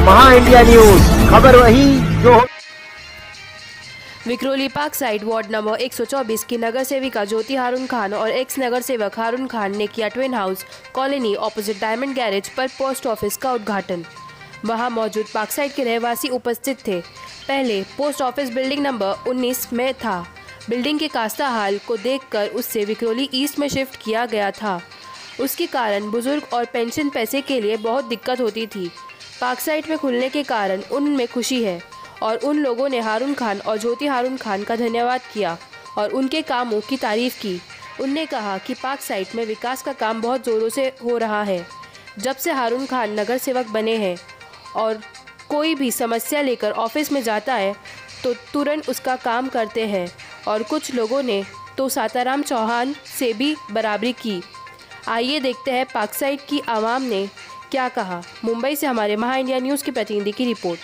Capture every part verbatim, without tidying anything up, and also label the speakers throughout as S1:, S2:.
S1: महा India news, खबर वही जो।
S2: Vikhroli park side ward number एक सौ चौबीस की नगर सेविका ज्योति हारून खान और एक्स नगर सेवक हारून खान ने किया twin house colony opposite diamond garage पर पोस्ट ऑफिस का उद्घाटन। वहां मौजूद पार्क साइड के रहवासी उपस्थित थे। पहले पोस्ट ऑफिस बिल्डिंग नंबर उन्नीस में था। बिल्डिंग के कास्ता हाल को देखकर उससे विक्रोली ईस्ट में शिफ्ट किया गया था। उसके कारण बुजुर्ग और पेंशन पैसे के लिए बहुत दिक्कत होती थी। पार्क साइड में खुलने के कारण उनमें खुशी है और उन लोगों ने हारून खान और ज्योति हारून खान का धन्यवाद किया और उनके कामों की तारीफ की। उनने कहा कि पार्क साइड में विकास का काम बहुत ज़ोरों से हो रहा है। जब से हारून खान नगर सेवक बने हैं और कोई भी समस्या लेकर ऑफिस में जाता है तो तुरंत उसका काम करते हैं और कुछ लोगों ने तो साताराम चौहान से भी बराबरी की। आइए देखते हैं पार्क साइड की आवाम ने क्या कहा। मुंबई से हमारे महा इंडिया न्यूज़ के प्रतिनिधि की रिपोर्ट।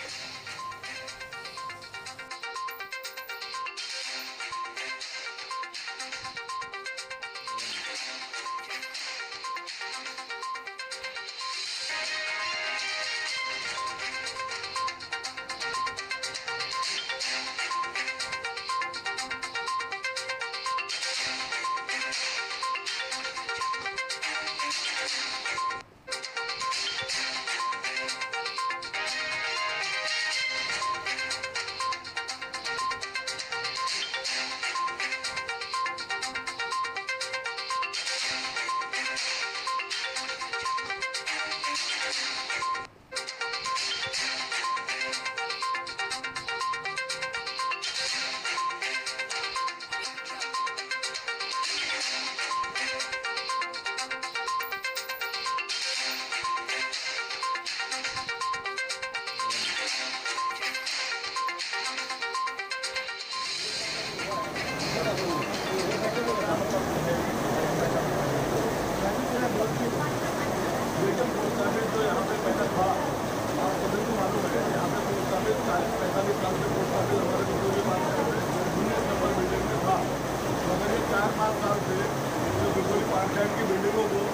S3: चार पाँच साल से जो विक्रोली पार्क साइड की बिल्डिंगों को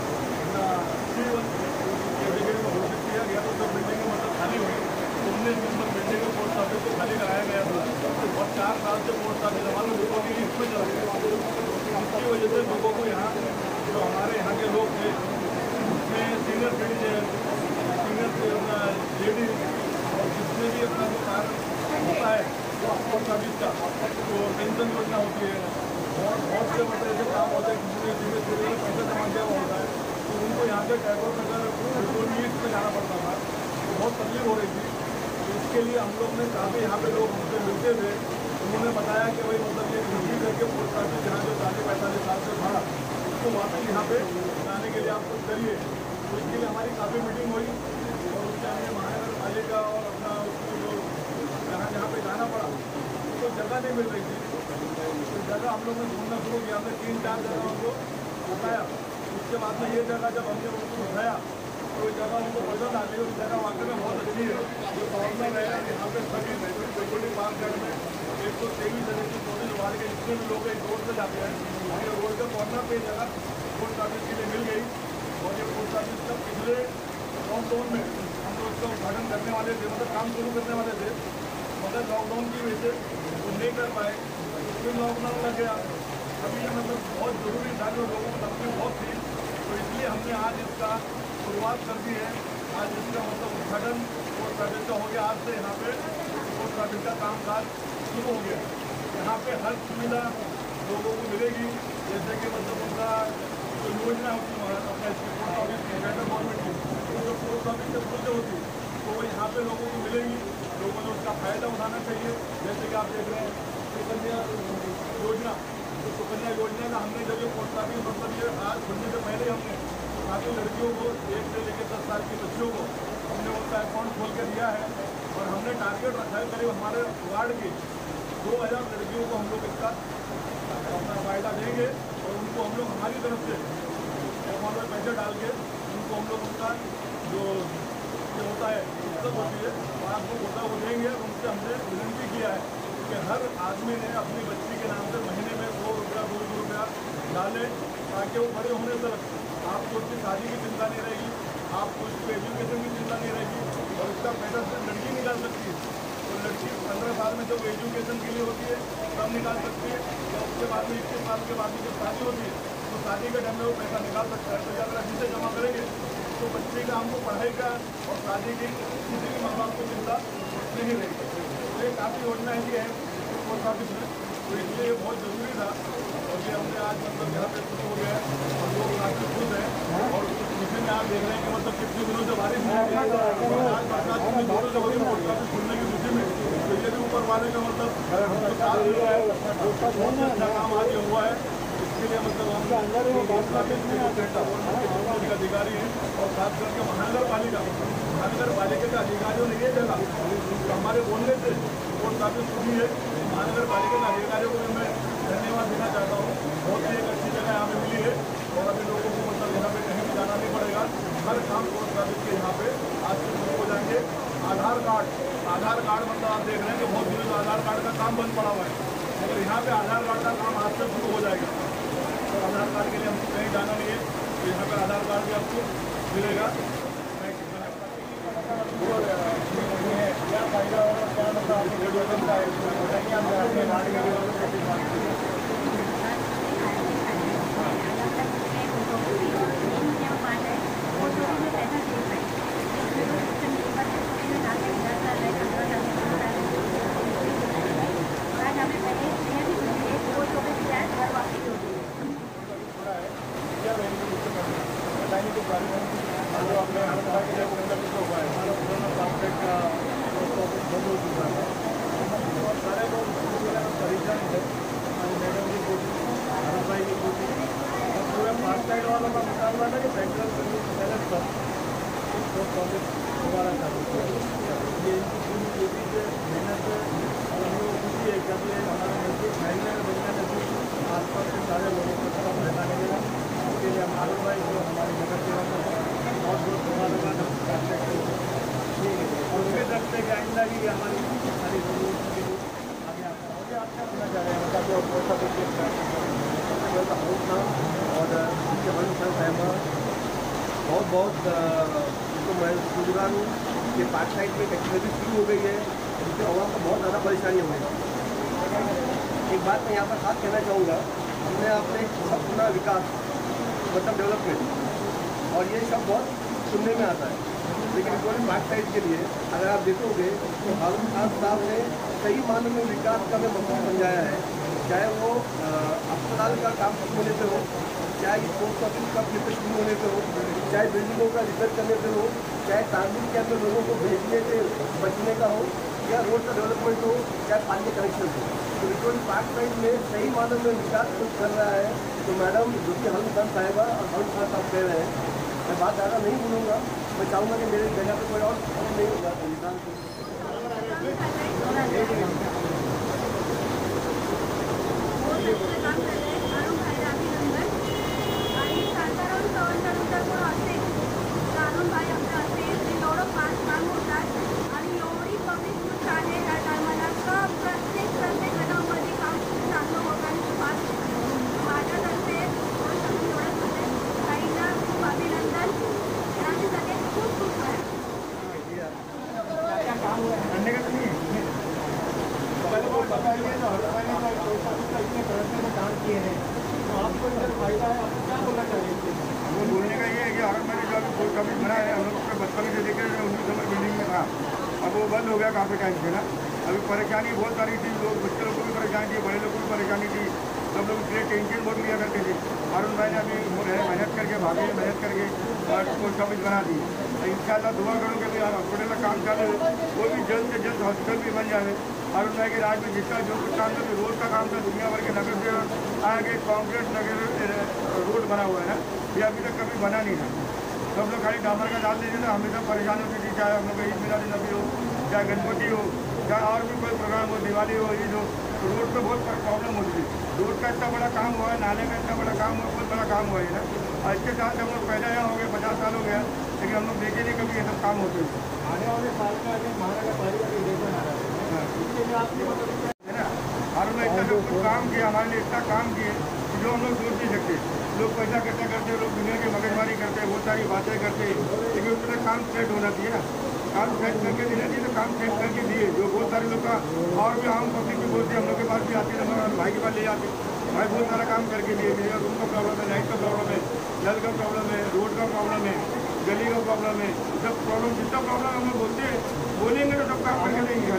S3: कैटेगरी में घोषित किया गया तो जब बिल्डिंग मतलब खाली हुई उन्नीस नंबर बिल्डिंग में पोस्ट ऑफिस को खाली कराया गया था और चार साल से पोस्ट ऑफिस हमारे लोगों की लिस्ट में चला गया। इसकी वजह से लोगों को यहाँ जो हमारे यहाँ के लोग थे उसमें सीनियर सिटीजन सीनियर लेडीज और जिसमें भी अपना जो कार्य होता है पोस्ट ऑफिस का तो पेंशन योजना होती है और बहुत से मतलब ऐसे काम होते हैं जिसमें जिसमें थोड़े पैसा जमा किया हुआ होता है तो उनको यहाँ से टैगोर नगर ईस्ट में जाना पड़ता था तो बहुत तकलीफ हो रही थी। तो इसके लिए हम लोग ने काफ़ी यहाँ पे लोग हमसे मिलते थे। उन्होंने बताया कि भाई मतलब ये रिव्यू करके पोस्ट ऑफिस जहाँ जो चालीस पैंतालीस साल से था उसको वापस यहाँ पे जाने के लिए आप कुछ करिए। तो इसके लिए हमारी काफ़ी मीटिंग हुई और उसके हमें महानगर पालिका और अपना उसको जो जहाँ जहाँ पे जाना पड़ा तो जगह नहीं मिल रही थी। तो जगह हम लोग ने ढूंढना शुरू किया। हमने तीन चार जगह उनको उठाया। उसके बाद में ये जगह जब हमने उनको उठाया तो ये जगह उनको पसंद आ गई। उस जगह वाकई में बहुत अच्छी है। जो गवर्नमेंट है यहाँ पे सभी विक्रोली पार्क साइड में एक सौ तेईस एक सौ चौबीस वार्ड के जितने भी लोग एक रोड से जाते हैं ये रोड के कॉर्नर पे जगह पोस्ट ऑफिस के लिए मिल गई और ये पोस्ट ऑफिस का पिछले लॉकडाउन में हम लोग उसका उद्घाटन करने वाले थे मतलब काम शुरू करने वाले थे मगर लॉकडाउन की वजह से वो नहीं कर पाए। फिर लॉकडाउन लग गया। अभी ये मतलब बहुत ज़रूरी था जो लोगों को तकलीफ बहुत थी तो इसलिए हमने आज इसका शुरुआत कर दी है। आज इसका मतलब उद्घाटन पोस्ट ऑफिस का हो गया। आज से यहाँ पे पोस्ट ऑफिस का काम काज शुरू हो गया। यहाँ पे हर सुविधा लोगों को मिलेगी जैसे कि मतलब उनका जो योजना होती है अपना पोस्ट ऑफिस की सेंट्रल गवर्नमेंट की तो जो पोस्ट ऑफिस से खुद होती है तो वो यहाँ पे लोगों को मिलेगी। लोगों ने उसका फायदा उठाना चाहिए। जैसे कि आप देख रहे हैं सुकन्या योजना तो सुकन्या योजना का हमने जब ये पोस्ट ऑफिस मतलब ये आज खुलने से पहले हमने काफ़ी लड़कियों को एक से लेकर दस साल की बच्चियों को हमने उनका अकाउंट खोल के दिया है और हमने टारगेट रखा है करीब हमारे वार्ड की दो हज़ार लड़कियों को हम लोग इसका अपना फायदा देंगे और उनको हम लोग हमारी तरफ से अकाउंट में पैसे डाल के उनको हम लोग उनका जो जो होता है पुस्तक होती है पासबुक होता है वो देंगे। उनसे हमने विनती किया है कि हर आदमी ने अपनी बच्ची के नाम से महीने में सौ रुपया दो सौ रुपया डाले ताकि वो बड़े होने तक आपको उसकी शादी की चिंता नहीं रहेगी, आपको इसको एजुकेशन की चिंता नहीं रहेगी और इसका पैसा सिर्फ लड़की निकाल सकती है। तो लड़की पंद्रह साल में जब एजुकेशन के लिए होती है तब निकाल सकती है, या उसके बाद में इक्कीस साल के बाद में जब शादी होती है तो शादी के टाइम में वो पैसा निकाल सकता है। तो अगर अभी से जमा करेंगे तो बच्चे का हमको पढ़ाई का और शादी की किसी भी माँ बाप को चिंता नहीं रहेगी। तो ये काफ़ी योजना ऐसी है पोस्ट ऑफिस में, तो इसलिए ये बहुत ज़रूरी था और ये हमने आज मतलब यहाँ पे शुरू हो गया है और लोग काफ़ी खुश हैं। और इसी में आप देख रहे हैं कि मतलब कितने दिनों से बारिश नहीं हुई है और आज बरसात में दोनों से बड़ी पोस्ट ऑफिस खुलने की खुशी में, तो ये भी ऊपर वाले का मतलब साथ जो है बहुत अच्छा काम आज ये हुआ है। इसके लिए मतलब हम पोस्ट ऑफिस के अधिकारी हैं और खास करके महानगर पालिका महानगर पालिका के अधिकारियों ने ये जगह हमारे बोलने से पोस्ट ऑफिस खुली है। महानगर पालिका के अधिकारियों को भी मैं धन्यवाद देना चाहता हूँ। बहुत ही एक अच्छी जगह यहाँ पे मिली है और अभी लोगों को मतलब यहाँ पे कहीं भी जाना नहीं पड़ेगा। हर काम पोस्ट ऑफिस के यहाँ पे आज से शुरू हो जाएंगे। आधार कार्ड आधार कार्ड मतलब आप देख रहे हैं कि बहुत दिनों से आधार कार्ड का काम बंद पड़ा हुआ है, मगर यहाँ पे आधार कार्ड का काम आज से शुरू हो जाएगा। तो आधार कार्ड के लिए हमको कहीं जाना नहीं है, तो यहाँ पे आधार कार्ड भी आपको मिलेगा। क्या फायदा होगा, क्या मतलब आपको ग्रेजुएशन का बताइए। हम अपने वार्ड में बताइए तो जो अपने हुआ है बंद हो चुका है और सारे लोग परेशान थे। मैडम की कोशिश, भारत भाई की कोशिश और पूरे पार्ट साइड वालों का मुकाबला था कि सेंट्रल सर्विस पहले पर पोस्ट ऑफिस दोबारा चालू किया। ये इनकी पूरी कोशिश है, मेहनत है और हम लोग खुशी है कि अभी हमारा नजदीक महंगे बनने नजदीक आस पास के सारे लोगों को तरफ रहना मिलेगा। उसके लिए हम आलू भाई जो हमारी नगर सेवा में बहुत बहुत धन्यवाद करते हैं और उम्मीद रखते हैं कि आइंदा भी हमारी सारी जरूरतों के लिए आगे आता है। मुझे आपका होना चाह रहे हैं मतलब जो पोस्ट ऑफिस के और उनके बड़ी साहब बहुत बहुत उनको मैं गुजरान हूँ कि पार्ट साइड में एक्टिविटी शुरू हो गई है, जिससे आवाम को बहुत ज़्यादा परेशानी हो गई। एक बात मैं यहाँ पर खास कहना चाहूँगा, हमने अपने अपना विकास मतलब डेवलपमेंट और ये सब बहुत सुनने में आता है, लेकिन रिकॉर्डिंग पार्ट साइड के लिए अगर आप देखोगे तो हारून खान साहब ने सही मानों में विकास का में मकसद समझाया है। चाहे वो अस्पताल का काम शुरू होने पे हो, चाहे पोस्ट ऑफिस का फिर शुरू होने पे हो, चाहे बिल्डिंगों का रिपेयर करने पे हो, चाहे ट्रांजिट के अंदर लोगों को भेजने से बचने का हो, या रोड का डेवलपमेंट हो, चाहे पानी के कनेक्शन हो। तो रिकॉर्डिंग पार्ट साइड में सही मानों में विकास कुछ कर रहा है। तो मैडम जो कि हारून खान साहिबा और हारून खान साहब कह रहे हैं, मैं बात ज़्यादा नहीं बोलूँगा, मैं चाहूँगा कि मेरे जगह पे कोई और नहीं होगा। बताइए तो इतने प्रयत्न में काम किए हैं, तो आपको इधर फायदा है, आपको क्या बोलना चाहिए? वो बोलने का ये है कि अगर मैंने जो अभी पोस्ट ऑफिस बना है, हम लोग अपने बचपन से देखे उन्नीस नंबर बिल्डिंग में था, अब वो बंद हो गया काफ़ी टाइम से ना। अभी परेशानी बहुत सारी थी, लोग बच्चे लोग को भी परेशानी थी, बड़े लोग को भी परेशानी थी, सब लोग इसलिए टेंशन बहुत लिया करते थे। हारून भाई ने अभी मेहनत करके भागे मेहनत करके पोस्ट ऑफिस बना दी। इंशाल्लाह दुआ करूँ कि अभी हॉस्पिटल का काम चालू है, वो भी जल्द से जल्द हॉस्पिटल भी बन जाए। हारून भाई के राज में जितना जो कुछ काम था, रोड का काम था, दुनिया भर के नगर से आगे कॉन्क्रीट नगर रोड बना हुआ है ना, ये अभी तक कभी बना नहीं था। सब लोग खाली डामर का डाल देते थे, हमेशा परेशान होती थी, चाहे हम लोग ईद मिलाद नबी हो, चाहे गणपति हो, चाहे और भी कोई प्रोग्राम हो, दिवाली हो, ईद हो, तो रोड पर बहुत प्रॉब्लम होती थी। रोड का इतना बड़ा काम हुआ है, नाले का इतना बड़ा काम हुआ, बहुत बड़ा काम हुआ है ना। और इसके साथ हम लोग पैदा यहाँ हो गए, पचास साल हो गया, लेकिन हम लोग देखे नहीं कभी ये सब काम होते हैं। आने वाले साल का महानगर पालिका के इलेक्शन आ रहा है, इसके लिए आपने मतलब है ना, हारून ने इतना जो कुछ काम किया, हमारे लिए इतना काम किए, जो हम लोग सोच नहीं सकते। लोग पैसा इकट्ठा करते, लोग दुनिया की मगजमारी करते, बहुत सारी बातें करते, लेकिन उसमें काम सेट होना चाहिए ना। काम सेट करके देना चाहिए, तो काम सेट करके दिए। जो बहुत सारे लोग का और भी आम पब्लिक भी बोलते हैं, हम लोग के पास भी आते हैं, हमारे भाई के पास ले जाते, भाई बहुत सारा काम करके दिए। मेरा रूम का प्रॉब्लम है, लाइट का प्रॉब्लम है, जल का प्रॉब्लम है, रोड का प्रॉब्लम है, गली का प्रॉब्लम है, सब प्रॉब्लम जितना प्रॉब्लम हम लोग बोलते हैं, बोलेंगे तो सब काम करके देंगे।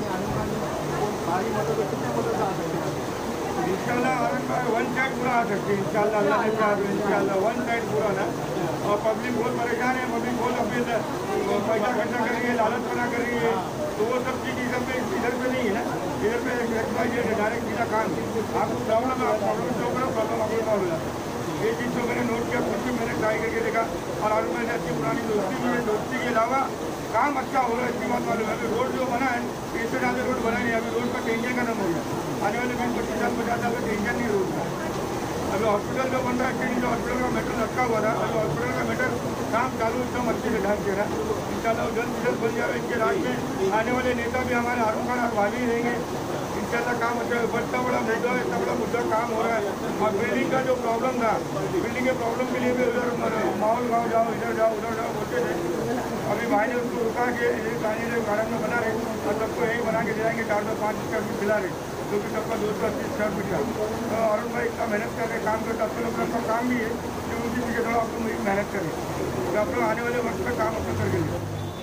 S3: इंशाल्लाह वन साइड पूरा आ सकते हैं, इंशाल्लाह अल्लाह ने चाहा तो इंशाल्लाह वन साइड पूरा ना। और पब्लिक बहुत परेशान है, पब्लिक बहुत अपने पैसा खर्चा कर रही है, लालच बना कर रही है, तो वो सब चीज़ इधर पे इधर पे नहीं है ना। इधर पे डायरेक्ट सीधा काम आपको प्रॉब्लम है, आप प्रॉब्लम जो करो प्रॉब्लम आपको सॉल्व हो जाता है। ये चीज़ तो मैंने नोट किया, खुद भी मैंने ट्राई करके देखा। और आज मैंने अच्छी पुरानी दोस्ती की है, दोस्ती के अलावा काम अच्छा हो रहा है, इसकी बात मालूम है। अभी रोड जो बना है, इससे ज़्यादा रोड बना नहीं, अभी रोड का टेंशन का नाम हो गया। आने वाले बीस पच्चीस साल पचास साल का टेंशन नहीं रोड का। अभी हॉस्पिटल जो बन रहा है, जो हॉस्पिटल का मेटर लटका हुआ था, अभी हॉस्पिटल का मेटर काम चालू एकदम अच्छे से ढंग से रहा। इंशाल्लाह जल्द से जल्द बन जाए। इनके राज में आने वाले नेता भी हमारे हारून खान वाली ही रहेंगे। इंशाल्लाह काम अच्छा है। इतना बड़ा मुद्दा है, इतना बड़ा मुद्दा काम हो रहा है। और बिल्डिंग का जो प्रॉब्लम था, बिल्डिंग के प्रॉब्लम के लिए भी उधर माहौल गाँव जाओ, इधर जाओ, उधर जाओ बोलते थे। अभी भाई ने उसको रुका के पानी जो गार्डन में बना रहे और सबको यही बना के दिलाएंगे, चार सौ पाँच स्क्वायर फीट दिला रहे, जो कि सबका दो सौ अस्सी स्क्वायर फीट का। तो अरुण भाई इतना मेहनत करके काम करते, अपने लोग अपना काम भी है कि उनकी पीछे थोड़ा आपको मेहनत करें, तो आप लोग आने वाले वक्त में काम अपना करके लिए।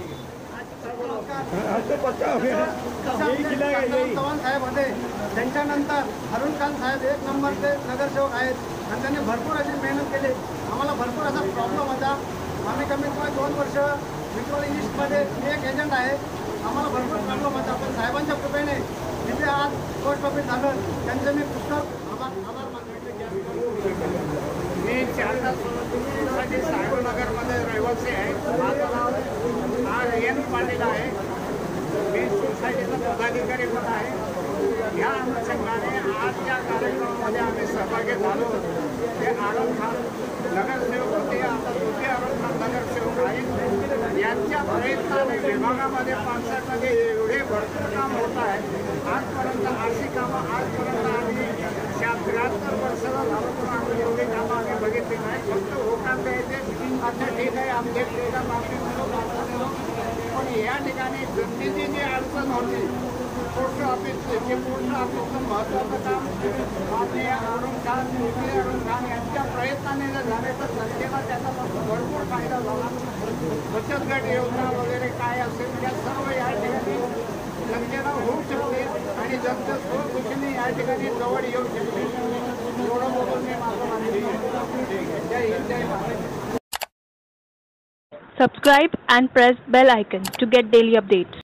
S4: चव्हाण साहेब होते, त्यांच्यानंतर अरुण खान साहेब एक नंबरचे नगरसेवक आहेत आणि त्यांनी भरपूर अशी मेहनत केली। आम्हाला भरपूर असा प्रॉब्लेम होता। आम्ही कमीत कमी दोन वर्ष विक्टोरी ईस्टमध्ये एक एजंट आहे, आम्हाला भरपूर प्रॉब्लेम होता। पण साहेबांच्या कृपेने जिथे आज पोस्ट ऑफिस झालं, त्यांचे मी पुस्तक आभार आभार मानतो।
S5: मी चारदा सोसायटी साहेबनगरमध्ये रहिवासी आहे। माझं नाव आर एन पाटील आहे, मी सोसायटीचा पदाधिकारी पण आहे। या अनुषंगाने आज या कार्यक्रमामध्ये आम्ही सहभागी झालो। ते अरुण खान नगरसेवक होते, आता दुसरे अरुण खान नगरसेवक आहेत। यांच्या प्रयत्नाने विभागामध्ये पानसटमध्ये एवढे भरपूर काम होत आहे। आजपर्यंत अशी कामं आजपर्यंत आम्ही त्या त्र्याहत्तर वर्षाला झालो पण आम्ही एवढी कामं आम्ही बघितली नाही। फक्त होकार द्यायचे, अच्छा ठीक आहे आमच्या क्रीडा माफी म्हणून आता दिलो। पण या ठिकाणी जनतेची जी अडचण होती, पोस्ट ऑफिसचे जे पोस्ट ऑफिसचं महत्त्वाचं काम माननीय अरुण खान दुसरे अरुण खान यांच्या प्रयत्नाने जर झाले तर जनतेला त्याचा भरपूर फायदा झाला। बचत गट योजना वगैरे काय असेल त्या सर्व या ठिकाणी जनतेला होऊ शकते आणि जनता स्वखुशीने या ठिकाणी जवळ येऊ शकते। एवढं बोलून मी माझं माहिती जय हिंद जय Maharashtra.
S6: Subscribe and press bell icon to get daily updates.